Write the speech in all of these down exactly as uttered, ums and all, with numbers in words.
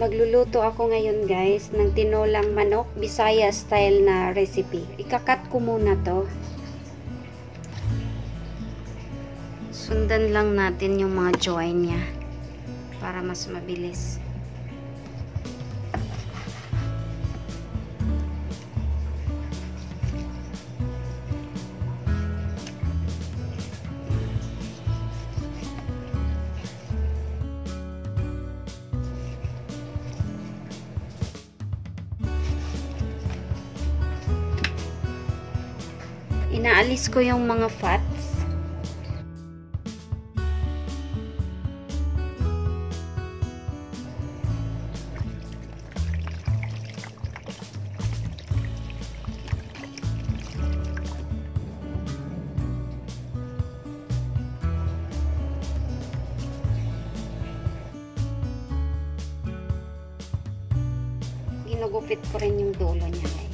Magluluto ako ngayon guys ng tinolang manok, Bisaya style na recipe. Ikakat ko muna to. Sundan lang natin yung mga join niya para mas mabilis. Inaalis ko yung mga fats. Ginugupit ko rin yung dulo niya, guys.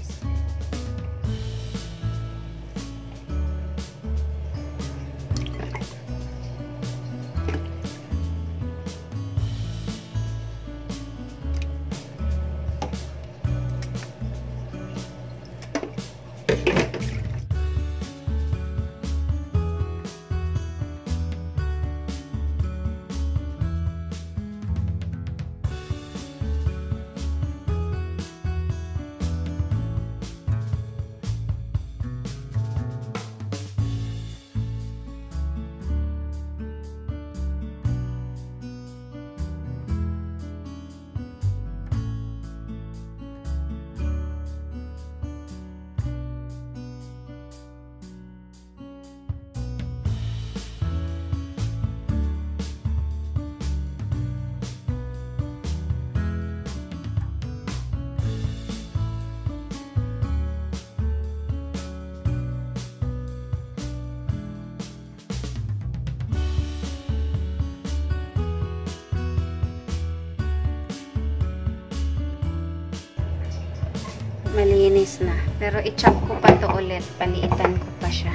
Malinis na. Pero i-chop ko pa to ulit. Paliitan ko pa siya.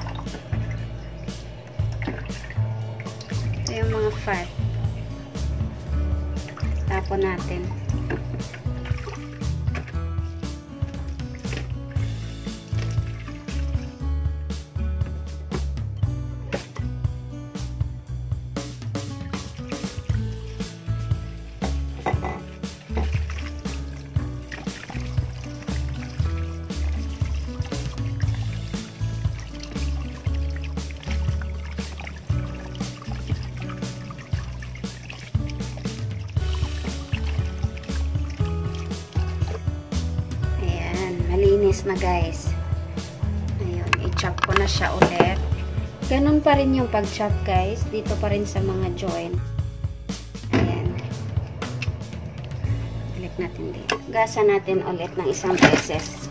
Ito yung mga fat. Tapon natin. Malinis na guys. Ayun, i-chop ko na siya ulit. Ganun pa rin yung pag-chop guys. Dito pa rin sa mga joint. Ayan. Balik natin dito. Gasa natin ulit ng isang beses.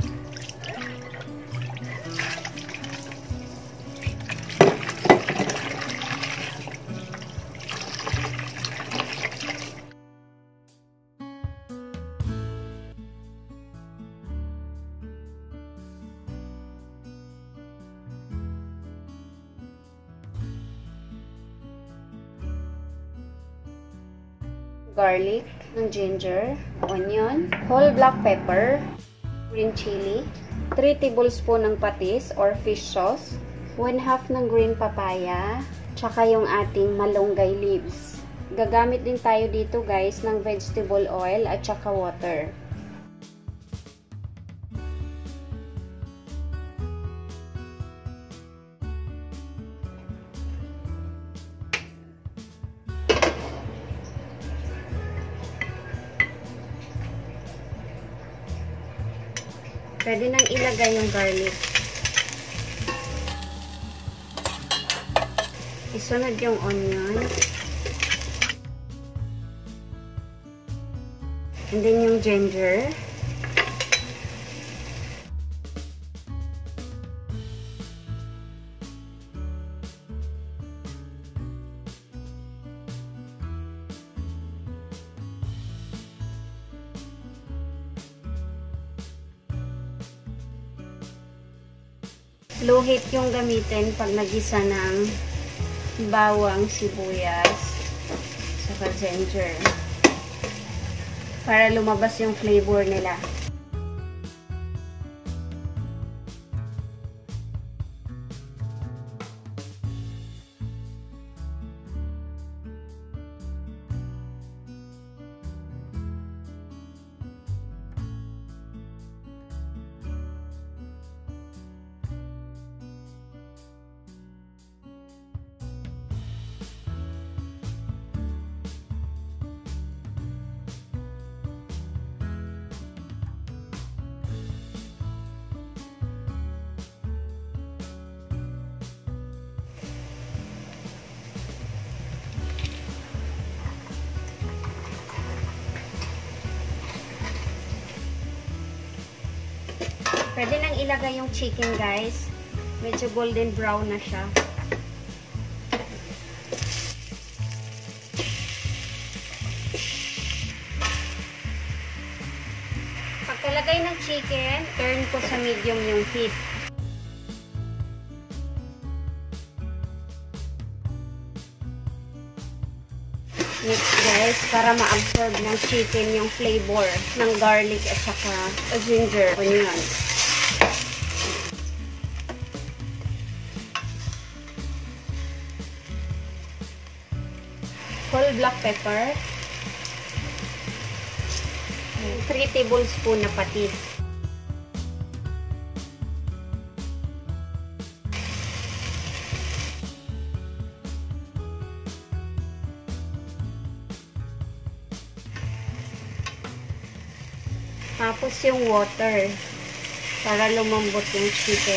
Garlic, ng ginger, onion, whole black pepper, green chili, three tablespoon ng patis or fish sauce, one half ng green papaya, tsaka yung ating malunggay leaves. Gagamit din tayo dito guys ng vegetable oil at tsaka water. Pwede nang ilagay yung garlic. Isunod yung onion. And then yung ginger. Low heat yung gamitin pag nagisa ng bawang, sibuyas, saka ginger. para lumabas yung flavor nila. Pwede nang ilagay yung chicken, guys. Medyo golden brown na siya. Pagkalagay ng chicken, turn ko sa medium yung heat. Mix, guys, para ma-absorb ng chicken yung flavor ng garlic at saka ginger, onion. Whole black pepper. three tablespoons na patis. Tapos yung water para lumambot yung chicken.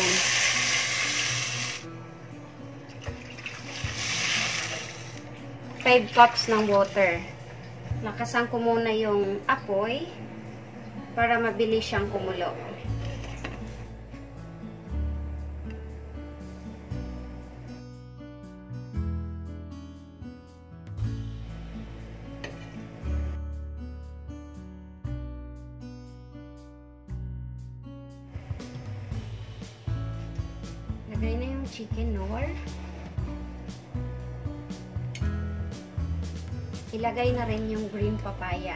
five cups ng water. Lakasan ko muna yung apoy para mabilis siyang kumulo. Lagay na yung chicken, Nor. Ilagay na rin yung green papaya.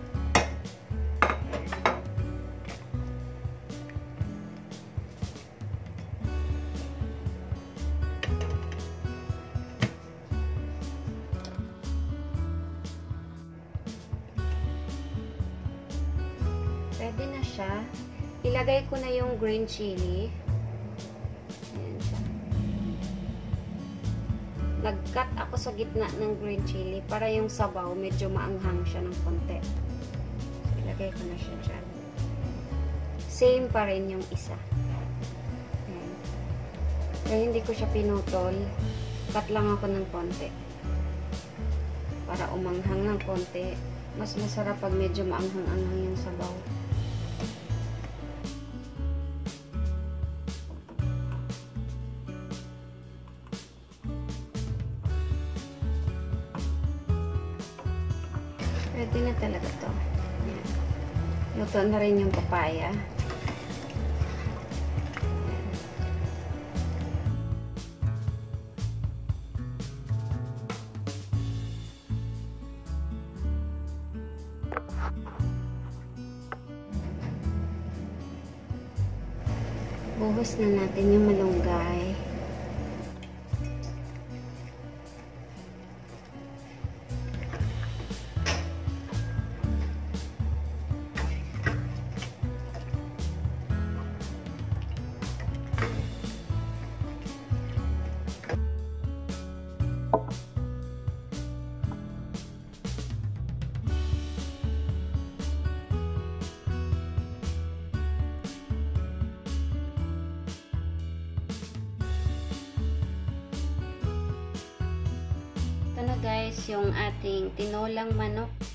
Pwede na siya. Ilagay ko na yung green chili. Nag-cut ako sa gitna ng green chili para yung sabaw medyo maanghang siya ng konti. So, ilagay ko na siya dyan. Same pa rin yung isa. Ayan. Kaya hindi ko siya pinutol. Cut lang ako ng konti. Para umanghang ng konti. Mas masarap pag medyo maanghang-anghang yung sabaw. Pwede na talaga to. Ayan. Luto na rin yung papaya. Ayan. Buhos na natin yung malunggay. Ito na guys, yung ating tinolang manok.